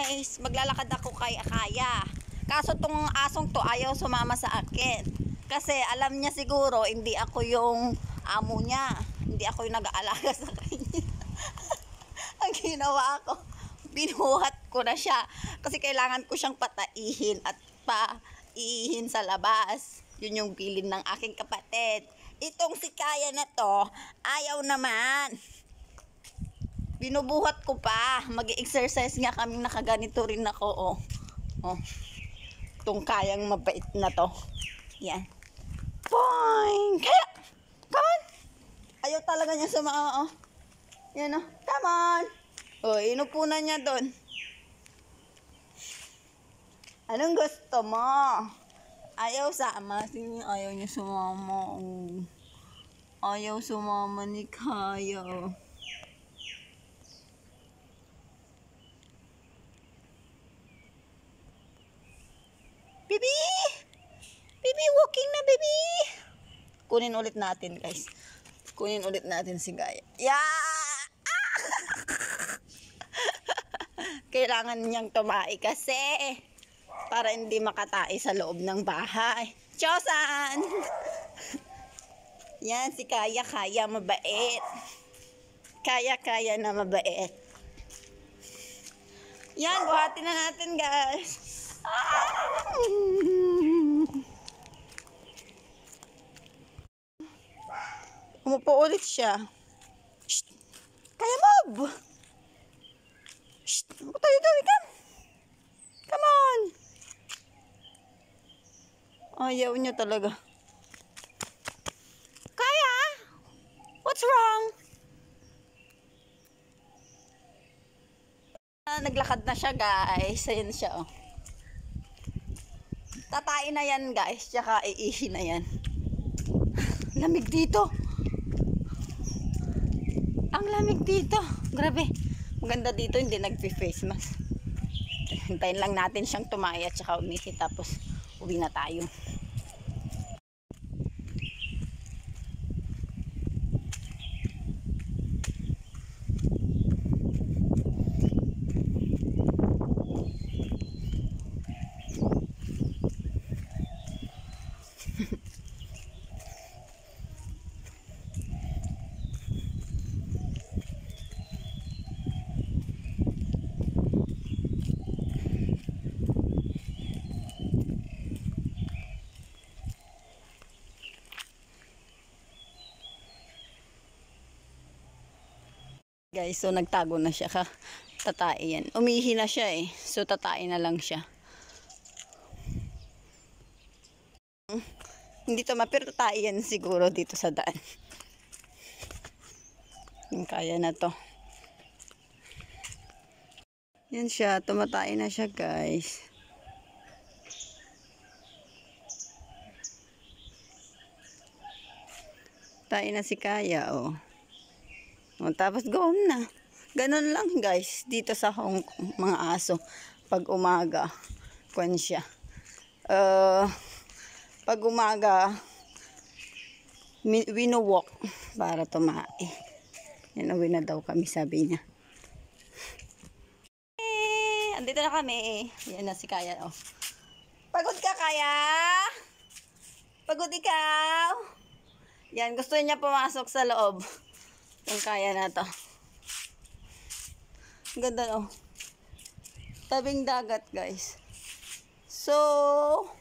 guys, maglalakad ako kay Akaya. Kaso tong asong to ayaw sumama sa akin. Kasi alam niya siguro hindi ako yung amo niya. Hindi ako yung nag-aalaga sa kanya. Ang ginawa ko, binuhat ko na siya. Kasi kailangan ko siyang pataihin at paihin sa labas. Yun yung bilin ng aking kapatid. Itong si Kaya na to, ayaw naman. Binubuhat ko pa. Mag-exercise nga kaming nakaganito rin ako. Oh. Oh. Itong Kayang mabait na to. Yan. Boing! Kaya! Come on! Ayaw talaga niya sumama. Oh. Yan oh. Come on! Oh, inupunan niya doon. Anong gusto mo? Ayaw sama. Ayaw niya sumama. Oh. Ayaw sumama ni Kaya. Oh. Baby! Baby, walking na, baby! Kunin ulit natin, guys. Kunin ulit natin si Kaya. Yeah! Ah! Kailangan niyang tumae kasi para hindi makatae sa loob ng bahay. Chosan! Yan, si Kaya, Kaya mabait. Kaya na mabait. Yan, buhatin na natin, guys. Umupo ulit siya. Shh! Kaya mob! Shh! What are you doing? Come on! Ayaw niya talaga. Kaya? What's wrong? Naglakad na siya, guys. Ayan siya, oh. Tatain na yan, guys. Tsaka iihi na yan. Lamig dito. Ang lamig dito. Grabe. Maganda dito, hindi nagpi-face mask. Hintayin lang natin siyang tumaya at tsaka umihi. Tapos uwi na tayo. Guys, so nagtago na siya. Tatai yan. Umihi na siya eh. So tatai na lang siya. Hindi to pero tatai yan siguro dito sa daan. Yung Kaya na to. Yan siya. Tumatai na siya, guys. Tatai na si Kaya, oh. O, tapos gawin na. Ganon lang, guys. Dito sa Hong Kong, mga aso. Pag umaga, kwan siya. Pag umaga, wino-walk para tumae. Yan, uwi na daw kami, sabi niya. Andito na kami. Yan na si Kaya, oh. Pagod ka, Kaya? Pagod ikaw? Yan, gusto niya pumasok sa loob. Yung Kaya na to. Ganda, oh. Tabing dagat, guys. So,